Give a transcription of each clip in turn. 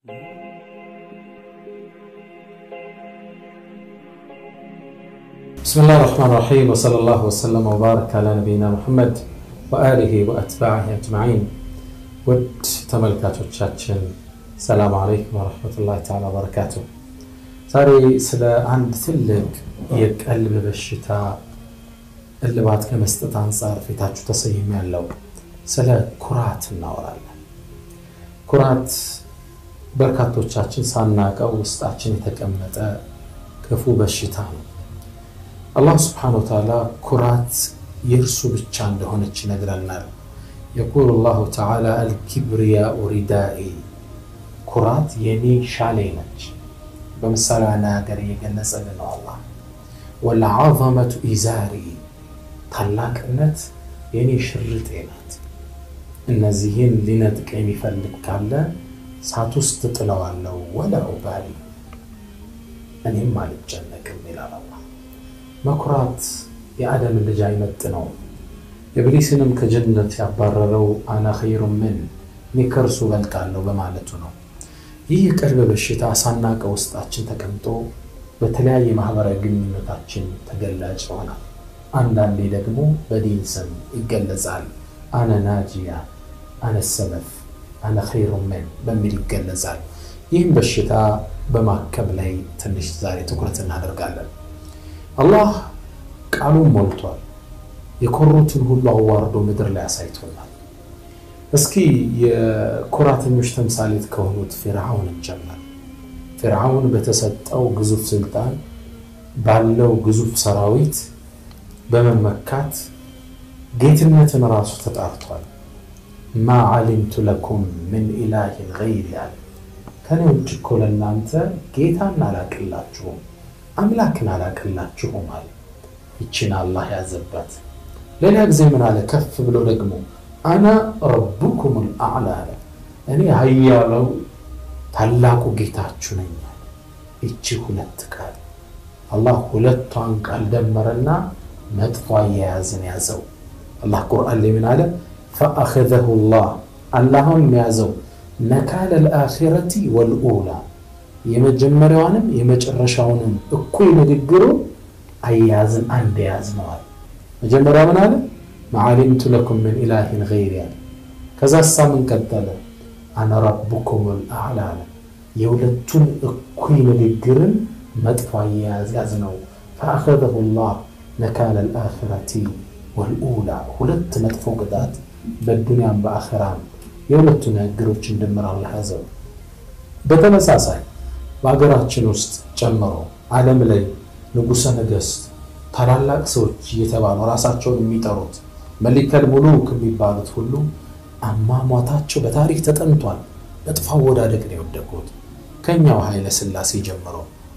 بسم الله الرحمن الرحيم وصلى الله وسلم وبارك على نبينا محمد وآله وأتباعه أجمعين. ود تملكاتوቻችን السلام عليكم ورحمة الله تعالى وبركاته. ዛሬ ስለ አንድ ትልቅ የቀልብ በሽታ እልባት ከመስጠት አንፃር ፊታችሁ ተሰይሜያለሁ። ስለ ኩራት እናወራለን። ኩራት በርካቶቻችን ሳናቀው ውስጣችን የተቀመጠ ክፉ በሽታ ነው። አላህ Subhanahu Wa Ta'ala ኩራት የርሱ ብቻ እንደሆነች ይነግረናል። يقول الله تعالى الكبرياء ردائي ኩራት የኔ ሻሌ ነች። በምሳሌ አናገር የገለጸልን ነው አላህ። والعظمة إزاري ታላቅነት የኔ ሽርጤ ናት። እነዚህን ሊነጥቅ የሚፈልግ ካለ ሳት ውስጥ ጥለዋለሁ ወላ ኡባሊ እኔም አልጨነቅም ይላል አላህ። መኩራት የአደም ልጅ አይመጥነው። ኢብሊስንም ከጀነት ያባረረው አና ኸይሩ ምን ንከርሱ በልጣለሁ በማለቱ ነው። ይህ ቀልብ በሽታ ሳናቀው ውስጣችን ተቀምጦ በተለያየ ማህበራዊ ግንኙነታችን ተገላጭ ይሆናል። አንዳንዴ ደግሞ በዲን ስም ይገለጻል። አና ናጂያ አና ሰለፍ አና ኸይሩ ምን በሚል ይገለጻል። ይህን በሽታ በማከም ላይ ትንሽ ዛሬ ትኩረት እናደርጋለን። አላህ ቃሉን ሞልቷል። የኮሩትን ሁሉ አዋርዶ ምድር ላይ አሳይቶናል። እስኪ የኩራተኞች ተምሳሌት ከሆኑት ፊርዓውን ጀመር። ፊርዓውን በተሰጠው ግዙፍ ስልጣን ባለው ግዙፍ ሰራዊት በመመካት ጌትነትን ራሱ ተጣርቷል። ማ ዓሊምቱ ለኩም ምን ኢላሂን ገይሪ አለ። ከኔ ውጭ እኮ ለእናንተ ጌታን አላቅላችሁም አምላክን አላቅላችሁም አለ። ይችን አላህ ያዘበት። ሌላ ጊዜ ምን አለ? ከፍ ብሎ ደግሞ አና ረቡኩም አልአዕላ አለ። እኔ ኃያለው ታላቁ ጌታችሁ ነኝ። እቺ ሁለት ቃል አላህ ሁለቷን ቃል ደመረና መጥፎ ያያዝን ያዘው። አላህ ቁርአን ላይ ምን አለ? فأخذه الله اللهم ያዘው ነካለ الآخرة والأولى የመጀመሪያውንም የመጨረሻውንም እኩል ንግግሩ አያዝን አንድ ያዝነዋል። መጀመሪያ ምን አለ? ማዓሊምቱ ለኩም ምን ኢላሂን ገይሪ አለ። ከዛሳ ምን ቀጠለ? አና ረቡኩም አልአዕላ አለ። የሁለቱን እኩል ንግግርን መጥፎ ያዝነው። فأخذه الله نكال الآخرة والأولى ሁለት መጥፎ ቅጣት በዱንያም በአኺራም የሁለቱን ንግግሮችን ድምር አላህ ያዘው። በተመሳሳይ በአገራችን ውስጥ ጨምሮ ዓለም ላይ ንጉሠ ነገሥት ታላላቅ ሰዎች እየተባሉ ራሳቸውን የሚጠሩት መሊከል ሙሉክ የሚባሉት ሁሉ አሟሟታቸው በታሪክ ተጠንቷል። በጥፋ ወዳደቅ ነው የወደቁት። ከኛው ኃይለ ሥላሴ ጀምሮ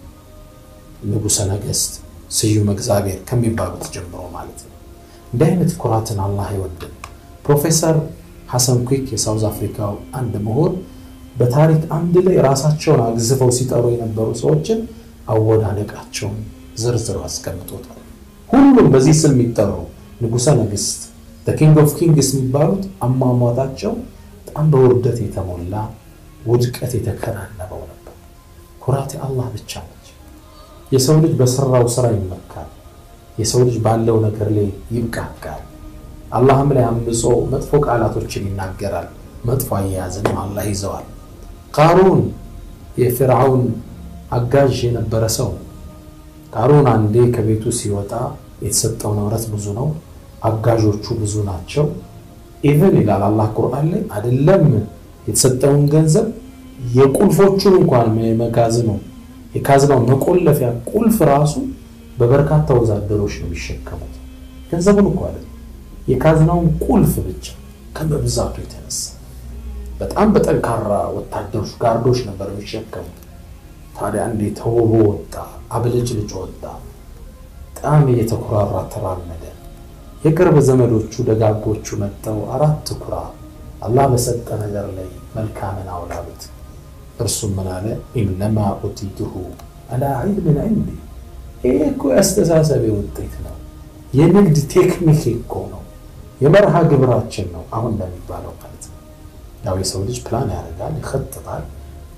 ንጉሠ ነገሥት ስዩም እግዚአብሔር ከሚባሉት ጀምሮ ማለት ነው። እንዲህ አይነት ኩራትን አላህ አይወድም። ፕሮፌሰር ሐሰን ኩክ የሳውዝ አፍሪካው አንድ ምሁር በታሪክ አንድ ላይ ራሳቸውን አግዝፈው ሲጠሩ የነበሩ ሰዎችን አወዳደቃቸውን ዝርዝር አስቀምጦታል። ሁሉም በዚህ ስም የሚጠሩ ንጉሠ ነገሥት the king of kings የሚባሉት አሟሟታቸው በጣም በውርደት የተሞላ ውድቀት የተከናነበው ነበር። ኩራት አላህ ብቻ ነች። የሰው ልጅ በሰራው ስራ ይመካል። የሰው ልጅ ባለው ነገር ላይ ይብቃቃል። አላህም ላይ አምጾ መጥፎ ቃላቶችን ይናገራል። መጥፎ አያያዝን አላህ ይዘዋል። ቃሩን የፊርዓውን አጋዥ የነበረ ሰው ቃሩን አንዴ ከቤቱ ሲወጣ የተሰጠው ንብረት ብዙ ነው፣ አጋዦቹ ብዙ ናቸው። ኢቭን ይላል አላህ ቁርአን ላይ አይደለም የተሰጠውን ገንዘብ የቁልፎቹን እንኳን መጋዘኑ የካዝናው መቆለፊያ ቁልፍ ራሱ በበርካታ ወዛደሮች ነው የሚሸከሙት። ገንዘቡን እንኳን አይደለም የካዝናውን ቁልፍ ብቻ ከመብዛቱ የተነሳ በጣም በጠንካራ ወታደሮች ጋርዶች ነበር የሚሸከሙት። ታዲያ እንዴ ተውቦ ወጣ፣ አብልጭልጭ ወጣ፣ በጣም እየተኩራራ ተራመደ። የቅርብ ዘመዶቹ ደጋጎቹ መጥተው አራት ኩራ አላህ በሰጠ ነገር ላይ መልካምን አውላሉት። እርሱም ምን አለ? ኢንማ ኡቲቱሁ አላ ዒልምን ዒንዲ። ይሄ እኮ ያስተሳሰብ ውጤት ነው፣ የንግድ ቴክኒክ እኮ ነው፣ የመርሃ ግብራችን ነው አሁን እንደሚባለው ማለት ነው። ያው የሰው ልጅ ፕላን ያደርጋል፣ ይخطጣል፣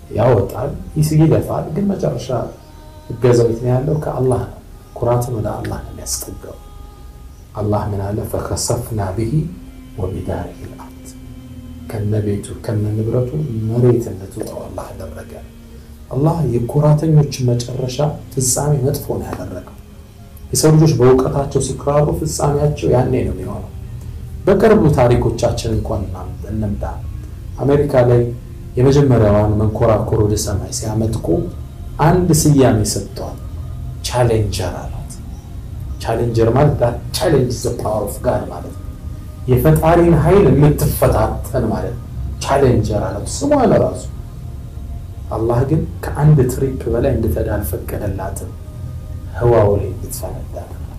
ያወጣል ይስይለፋል ግን መጨረሻ እገዛው ያለው ከአላህ ነው ኩራትን ወደ አላህ ነው የሚያስቀገው አላህ ምን አለ فخسفنا به وبداره الارض ከነቤቱ ከነንብረቱ መሬት እንደተወጣው አላህ አደረገ አላህ የኩራተኞች መጨረሻ ፍጻሜ መጥፎ ነው ያደረገው የሰው ልጆች በእውቀታቸው ሲክራሩ ፍጻሜያቸው ያኔ ነው የሚሆነው በቅርቡ ታሪኮቻችን እንኳን እንምጣ አሜሪካ ላይ የመጀመሪያዋን መንኮራኩር ወደ ሰማይ ሲያመጥቁ አንድ ስያሜ ሰጥቷል ቻሌንጀር አላት ቻሌንጀር ማለት ቻሌንጅ ዘ ፓወር ኦፍ ጋድ ማለት የፈጣሪን ኃይል የምትፈታተን ማለት ቻሌንጀር አላት ስሟ ለራሱ አላህ ግን ከአንድ ትሪፕ በላይ እንድትዳል ፈቀደላት ህዋው ላይ እንድትፈነዳ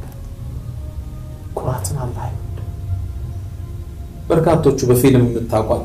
ኩራትን አላህ በርካቶቹ በፊልም የምታውቋት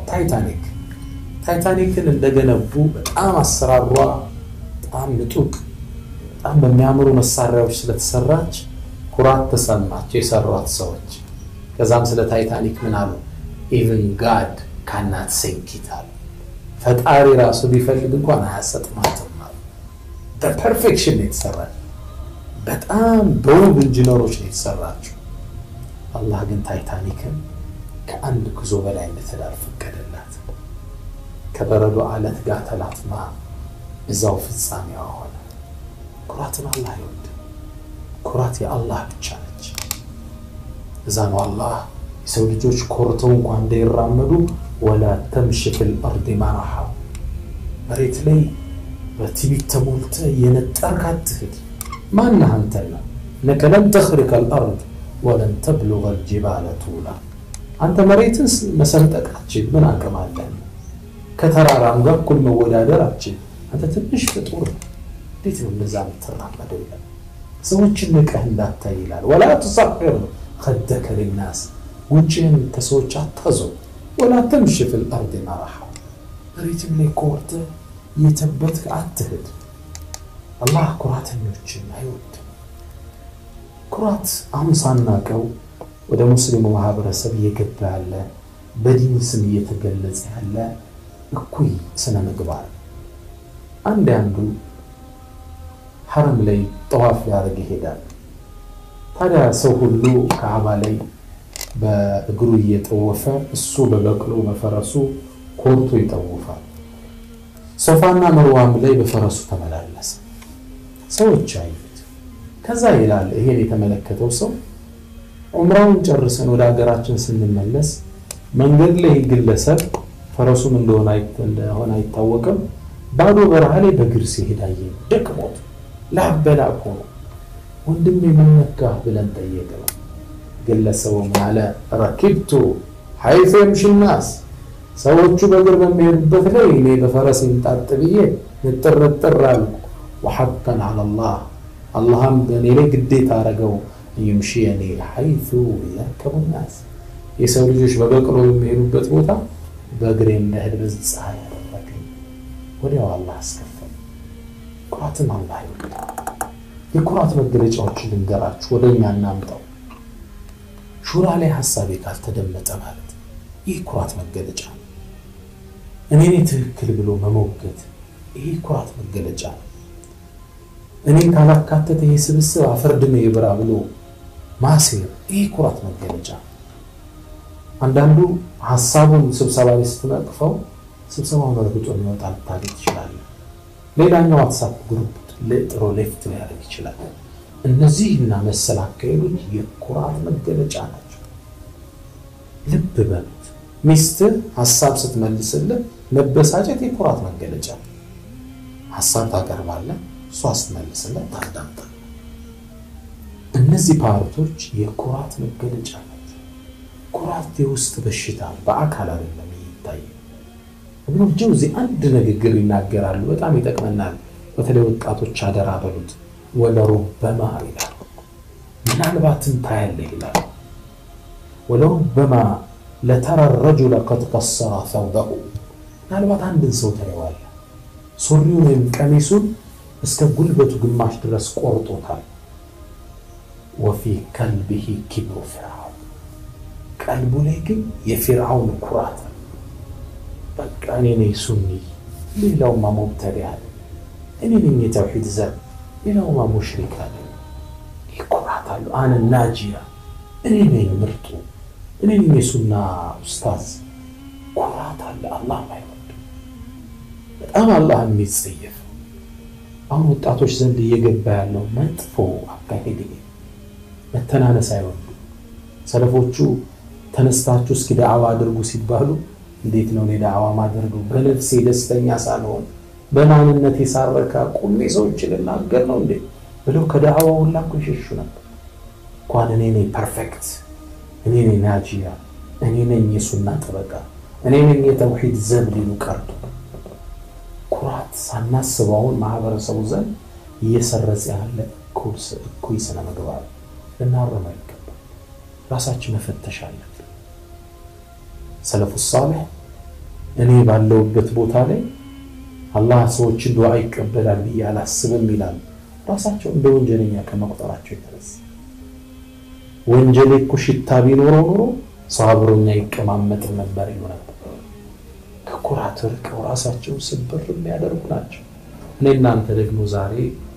ታይታኒክን እንደገነቡ በጣም አሰራሯ በጣም ምጡቅ በጣም በሚያምሩ መሳሪያዎች ስለተሰራች ኩራት ተሰማቸው የሰሯት ሰዎች ከዛም ስለ ታይታኒክ ምን አሉ even God cannot sink it ፈጣሪ ራሱ ቢፈልግ እንኳን አያሰጥማትም ማለት በፐርፌክሽን የተሰራች በጣም በውብ ኢንጂነሮች የተሰራችው አላህ ግን ታይታኒክን ከአንድ ጉዞ በላይ እንድትዳር ፈቀደላት ከበረዶ አለት ጋር ተላትማ እዛው ፍጻሜዋ ሆነ ኩራትን አላህ ይወድ ኩራት የአላህ ብቻ ነች እዛ ነው አላህ የሰው ልጆች ኮርተው እንኳን እንዳይራመዱ ولا تمشي في الارض مرحا መሬት ላይ በትቢት ተሞልተ የነጠርክ አትሄድ ማን አንተና انك لن تخرق الارض ولن تبلغ الجبال طولا አንተ መሬትን መሰንጠቃችን ምን አቅም አለ ከተራራም ጋር እኩል መወዳደራችን አንተ ትንሽ ፍጡር እንዴት ነው እንደዛ የምትራመደው ሰዎችን ንቀህ እንዳታይ ይላል ولا تصغر خدك للناس ውጭህን ከሰዎች አታዘው ولا تمشي في الارض مرحا ريتم لي كورت يتبت عتهد الله كراتنيوچن አይወድ ኩራት አሁን ሳናቀው ወደ ሙስሊሙ ማህበረሰብ እየገባ ያለ በዲን ስም እየተገለጸ ያለ እኩይ ስነ ምግባር አንዱ ሐረም ላይ ጠዋፍ ያደርግ ይሄዳል ታዲያ ሰው ሁሉ ካዕባ ላይ በእግሩ እየጠወፈ እሱ በበቅሎ በፈረሱ ኮርቶ ይጠወፋል ሶፋና መርዋም ላይ በፈረሱ ተመላለሰ ሰዎች አይት ከዛ ይላል ይሄን የተመለከተው ሰው ዑምራውን ጨርሰን ወደ ሀገራችን ስንመለስ መንገድ ላይ ግለሰብ ፈረሱም እንደሆነ አይታወቅም ባዶ በረሃ ላይ በእግር ሲሄድ አየን ደክሞት ላበላ ሆኖ ወንድሜ ምን ነካ ብለን ጠየቀው ግለሰቡ ማለ ረክብቱ حيث يمشي الناس ሰዎቹ በእግር በሚሄዱበት ላይ እኔ በፈረስ እንጣጥብዬ ንጥርጥራል وحقا على الله اللهم በኔ ላይ ግዴታ አረገው يمشيني حيث يركب الناس የሰው ልጆች በበቅሎ በሚሄዱበት ቦታ በእግሬ እንደሄድ በፀሐይ ያደረገኝ ወዲያው አላህ አስከፈለ ኩራትን አላህ ይወድ የኩራት መገለጫዎችን ልንገራችሁ ወደኛ እናምጣው ሹራ ላይ ሐሳቤ ካልተደመጠ ማለት ይህ ኩራት መገለጫ እኔ ትክክል ብሎ መሞገት ይህ ኩራት መገለጫ እኔ ካላካተተ የስብስብ አፈርድም ይብራ ብሎ ማሰር ይህ ኩራት መገለጫ አንዳንዱ ሐሳቡን ስብሰባ ላይ ስትነቅፈው ስብሰባውን ወርግጦ የሚወጣ ታሪክ ይችላል ሌላኛው ዋትስአፕ ግሩፕ ለጥሮ ሌፍት ላይ ያደርግ ይችላል እነዚህና መሰል አካሄዶች የኩራት መገለጫ ናቸው ልብ በሉት ሚስት ሐሳብ ስትመልስልህ መበሳጨት የኩራት መገለጫ ሐሳብ ታቀርባለህ እሷ ስትመልስልህ ታዳምጣለህ እነዚህ ፓርቶች የኩራት መገለጫ ናቸው ኩራት የውስጥ በሽታ በአካል አይደለም ይታይ ኢብኑ ጀውዚ አንድ ንግግር ይናገራሉ በጣም ይጠቅመናል በተለይ ወጣቶች አደራ በሉት ولربما إلى ምናልባት ታያለህ ይላል ولربما لترى الرجل قد قصر ثوبه ምናልባት አንድን ሰው ታየዋለህ ሱሪውን ቀሚሱን እስከ ጉልበቱ ግማሽ ድረስ ቆርጦታል وفي قلبه كبر فرعون ቀልቡ ላይ ግን የፍርዓውን ኩራት በቃ እኔ ነኝ ሱኒ ሌላውማ ሙብተዲዕ አለ እኔ ነኝ የተውሂድ ዘብ ሌላውማ ሙሽሪክ አለ ይቆራታሉ አነ ናጂያ እኔ ነኝ ምርጡ እኔ ነኝ የሱና ኡስታዝ ቆራታለ አላህ ማይወድ በጣም አላህ የሚጸየፍ አሁን ወጣቶች ዘንድ እየገባ ያለው መጥፎ አካሄድ መተናነስ አይወዱ ሰለፎቹ ተነስታችሁ እስኪ ዳዕዋ አድርጉ ሲባሉ እንዴት ነው ለዳዕዋ ማድረጉ በነፍሴ ደስተኛ ሳልሆን በማንነቴ ሳረካ ቁሜ ሰዎችን ልናገር ነው እንዴ ብለው ከዳዕዋው ሁላ ይሸሹ ነበር እንኳን እኔ ነኝ ፐርፌክት እኔ ነኝ ናጂያ እኔ ነኝ የሱና ጠበቃ እኔ ነኝ የተውሂድ ዘብ ሊሉ ቀርቶ ኩራት ሳናስበውን ማህበረሰቡ ዘንድ እየሰረጸ ያለ እኩይ ስነ ምግባር ልናርም አይገባም ራሳችን መፈተሽ አለብን ሰለፉ ሷሊህ እኔ ባለውበት ቦታ ላይ አላህ ሰዎችን ዱዓ ይቀበላል ያላስብም ይላል ራሳቸው እንደ ወንጀለኛ ከመቁጠራቸው የተነሳ ወንጀል እኮ ሽታ ቢኖረው ኖሮ ሰሃብሮኛ ይቀማመጥ ነበር ይሆናል ከኩራት ርቀው ራሳቸው ስብር የሚያደርጉ ናቸው እኔና አንተ ደግሞ ዛሬ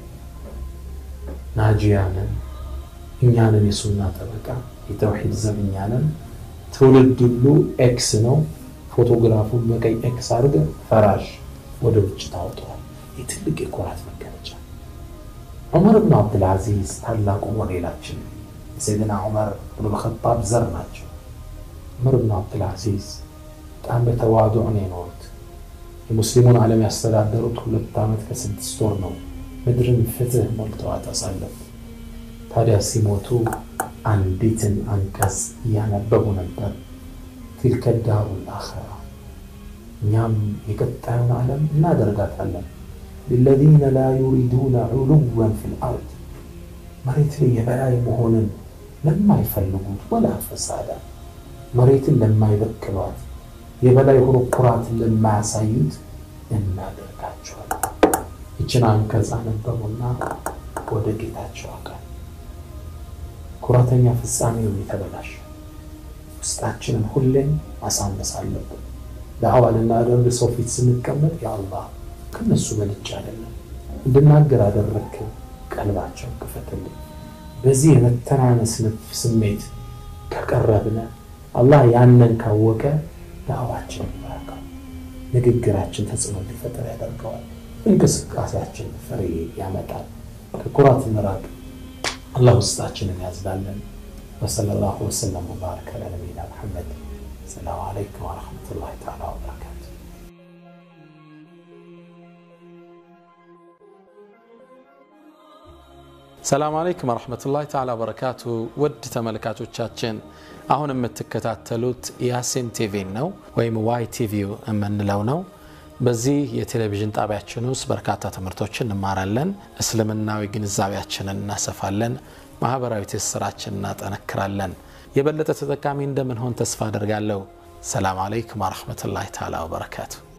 ናጂያንን እኛንን የሱና ጠበቃ የተውሂድ ዘብኛንን ትውልድ ሁሉ ኤክስ ነው ፎቶግራፉን በቀይ ኤክስ አድርገ ፈራሽ ወደ ውጭ ታውጣው የትልቅ የኩራት መገለጫ ዑመር ኢብኑ አብዱል አዚዝ ታላቁ ሞዴላችን ሰይድና ዑመር ኢብኑ ኸጣብ ዘር ናቸው ዑመር ኢብኑ አብዱል አዚዝ በጣም በተዋዱዕ ነው የኖሩት የሙስሊሙን ዓለም ያስተዳደሩት 2 ዓመት ከ6 ወር ነው ምድርን ፍትህ ሞልተዋት አሳለፉ ታዲያ ሲሞቱ አንዲትን አንቀጽ ያነበቡ ነበር تلك الدار الآخرة نعم يقطعون عالم ما درجات عالم للذين لا يريدون علوا في الأرض مريت لي بلاي مهون لما يفلقون ولا فسادا مريت لما يذكرات يبلاي هرو قرات لما سيد ما درجات شوال يجنا انكز አነበቡና ወደ ጌታቸው አቀን ኩራተኛ ፍጻሜው ይተበላሽ ውስጣችንን ሁሌም ማሳነስ አለብን ዳዕዋልና አደረግ ሰው ፊት ስንቀመጥ ያ አላህ ከነሱ በልጭ አይደለም እንድናገር አደረክ ቀልባቸው ከፈተልኝ በዚህ የመተናነስ ስሜት ከቀረብነ አላህ ያንን ካወቀ ዳዕዋችን ይባረካል ንግግራችን ተጽዕኖ ሊፈጠር ያደርገዋል እንቅስቃሴያችን ፍሬ ያመጣል ከኩራት መራቅ አላህ ውስጣችንን ያዝዳለን وصلى الله وسلم وبارك على نبينا محمد السلام عليكم ورحمة الله تعالى وبركاته السلام عليكم ورحمة الله تعالى وبركاته ود تملكاتوቻችን አሁን የምትከታተሉት ያሲን ቲቪ ነው ወይም ዋይ ቲቪ የምንለው ነው በዚህ የቴሌቪዥን ጣቢያችን ውስጥ በርካታ ትምህርቶችን እንማራለን እስልምናዊ ግንዛቤያችንን እናሰፋለን ማህበራዊ ትስስራችንን እናጠነክራለን የበለጠ ተጠቃሚ እንደምን ሆን ተስፋ አደርጋለሁ ሰላም አለይኩም ወራህመቱላሂ ተዓላ ወበረካቱ